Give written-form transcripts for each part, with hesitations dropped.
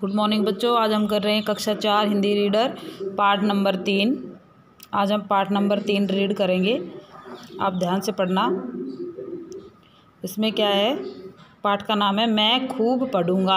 Good morning बच्चों। आज हम कर रहे हैं कक्षा 4 हिंदी रीडर पार्ट नंबर 3। आज हम पार्ट नंबर 3 रीड करेंगे। आप ध्यान से पढ़ना। इसमें क्या है, पाठ का नाम है मैं खूब पढ़ूंगा।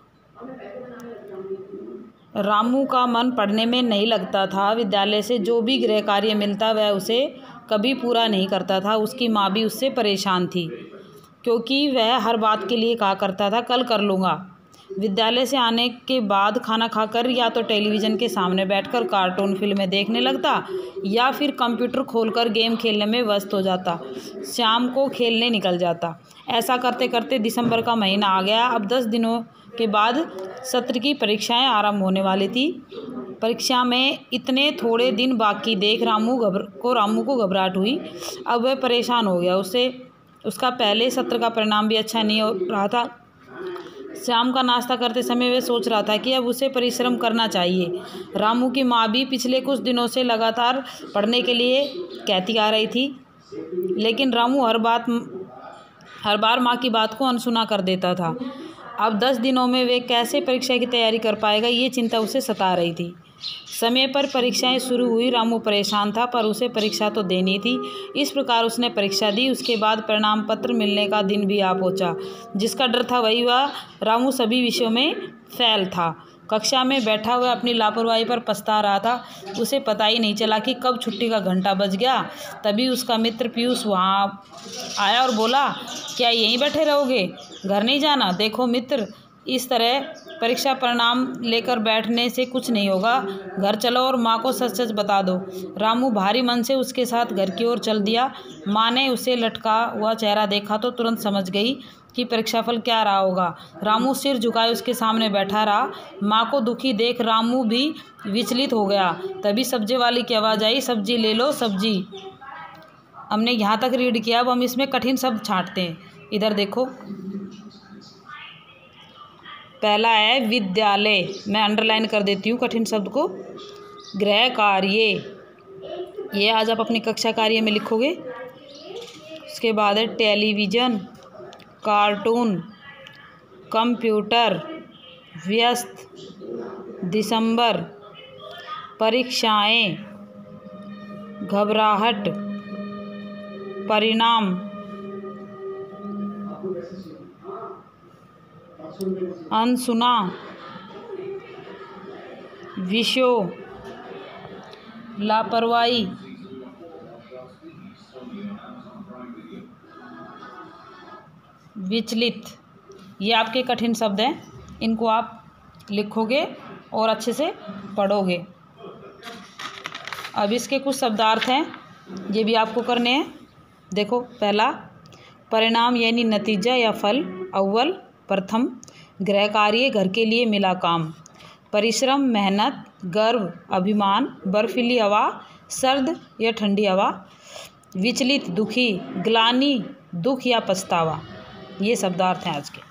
रामू का मन पढ़ने में नहीं लगता था। विद्यालय से जो भी गृह कार्य मिलता वह उसे कभी पूरा नहीं करता था। उसकी माँ भी उससे परेशान थी, क्योंकि वह हर बात के लिए कहा करता था कल कर लूँगा। विद्यालय से आने के बाद खाना खाकर या तो टेलीविज़न के सामने बैठकर कार्टून फिल्में देखने लगता या फिर कंप्यूटर खोलकर गेम खेलने में व्यस्त हो जाता। शाम को खेलने निकल जाता। ऐसा करते करते दिसंबर का महीना आ गया। अब 10 दिनों के बाद सत्र की परीक्षाएं आरंभ होने वाली थी। परीक्षा में इतने थोड़े दिन बाकी देख रामू को घबराहट हुई। अब वह परेशान हो गया। उसका पहले सत्र का परिणाम भी अच्छा नहीं हो रहा था। शाम का नाश्ता करते समय वह सोच रहा था कि अब उसे परिश्रम करना चाहिए। रामू की माँ भी पिछले कुछ दिनों से लगातार पढ़ने के लिए कहती आ रही थी, लेकिन रामू हर बार माँ की बात को अनसुना कर देता था। अब 10 दिनों में वे कैसे परीक्षा की तैयारी कर पाएगा, ये चिंता उसे सता रही थी। समय पर परीक्षाएं शुरू हुई। रामू परेशान था, पर उसे परीक्षा तो देनी थी। इस प्रकार उसने परीक्षा दी। उसके बाद परिणाम पत्र मिलने का दिन भी आ पहुंचा। जिसका डर था वही हुआ। रामू सभी विषयों में फेल था। कक्षा में बैठा हुआ अपनी लापरवाही पर पछता रहा था। उसे पता ही नहीं चला कि कब छुट्टी का घंटा बज गया। तभी उसका मित्र पीयूष वहाँ आया और बोला, क्या यहीं बैठे रहोगे, घर नहीं जाना? देखो मित्र, इस तरह परीक्षा परिणाम लेकर बैठने से कुछ नहीं होगा। घर चलो और माँ को सच सच बता दो। रामू भारी मन से उसके साथ घर की ओर चल दिया। माँ ने उसे लटका हुआ चेहरा देखा तो तुरंत समझ गई कि परीक्षाफल क्या रहा होगा। रामू सिर झुकाए उसके सामने बैठा रहा। माँ को दुखी देख रामू भी विचलित हो गया। तभी सब्जी वाली की आवाज़ आई, सब्जी ले लो सब्जी। हमने यहाँ तक रीड किया, अब हम इसमें कठिन शब्द छांटते हैं। इधर देखो, पहला है विद्यालय। मैं अंडरलाइन कर देती हूँ कठिन शब्द को। गृह कार्य, ये आज आप अपनी कक्षा कार्य में लिखोगे। उसके बाद है टेलीविज़न, कार्टून, कंप्यूटर, व्यस्त, दिसंबर, परीक्षाएं, घबराहट, परिणाम, अनसुना, विषयों, लापरवाही, विचलित। ये आपके कठिन शब्द हैं। इनको आप लिखोगे और अच्छे से पढ़ोगे। अब इसके कुछ शब्दार्थ हैं, ये भी आपको करने हैं। देखो, पहला परिणाम यानी नतीजा या फल, अव्वल, प्रथम। गृह कार्य, घर के लिए मिला काम। परिश्रम, मेहनत, गर्व, अभिमान, बर्फीली हवा, सर्द या ठंडी हवा। विचलित, दुखी, ग्लानि, दुख या पछतावा। ये शब्दार्थ हैं आज के।